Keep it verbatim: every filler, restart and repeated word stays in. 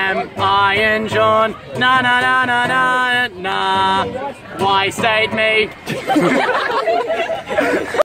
am Iron Jaune. Na na na na na na. Why stayed me?